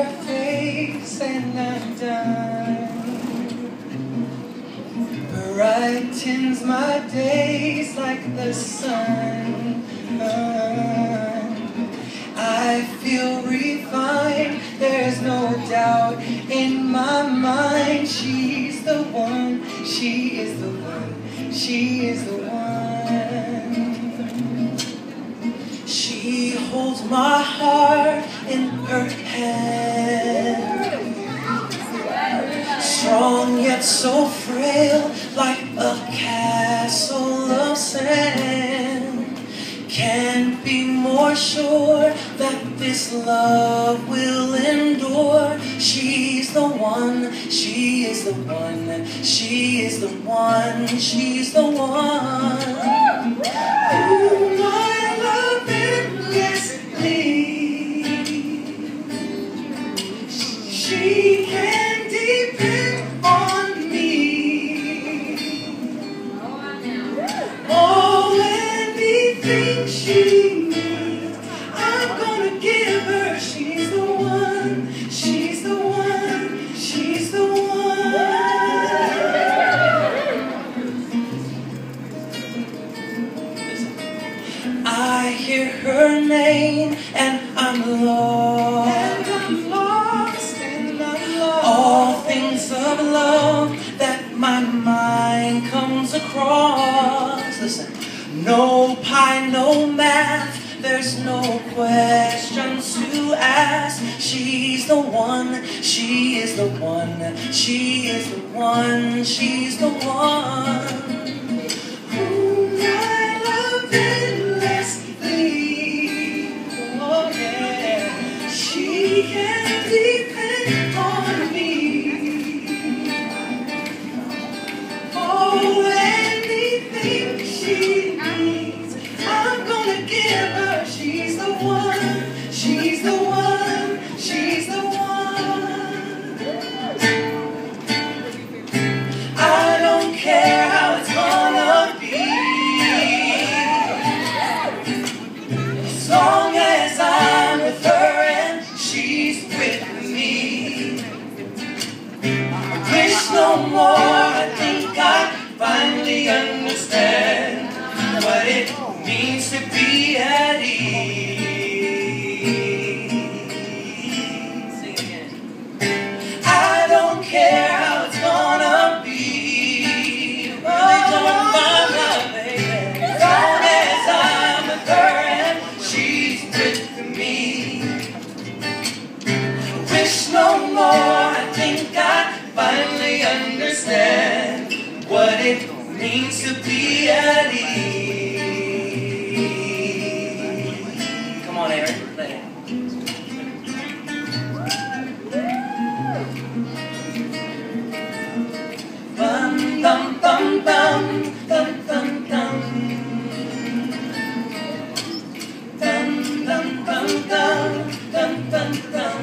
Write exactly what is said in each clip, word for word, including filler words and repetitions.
her face and I'm done. Brightens my days like the sun. I feel refined, there's no doubt in my mind. She's the one, she is the one, she is the one. She holds my heart in her hand, strong yet so frail, like a castle of sand. Can't be more sure that this love will endure. She's the one, she is the one, she is the one, she's the one. Whom I love endlessly. She can depend on me. Oh, anything she needs, I'm gonna give her. She's the one, she's the one, she's the one. I hear her name and I'm lost. And I'm lost, and I'm lost. All things of love that my mind comes across. Listen. No pi, no math, there's no questions to ask. She's the one, she is the one, she is the one, she's the one. Whom I love endlessly. Oh yeah, she can depend on me. Oh, anything she I'm gonna give her. She's the one, she's the one, she's the one. I don't care how it's gonna be, as long as I'm with her and she's with me. I wish no more, I think I finally understand what it means to be at ease. Sing again. I don't care how it's gonna be. Really don't mind my baby, as long as I'm with her and she's with me. Wish no more, I think I finally understand what it means to be at ease. Come on, Aaron, play it. Bum bum bum bum bum bum bum. Bum bum bum bum bum bum bum.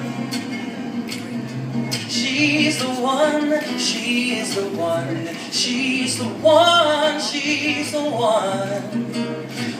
She's the one, she is the one, she's the one, she's the one.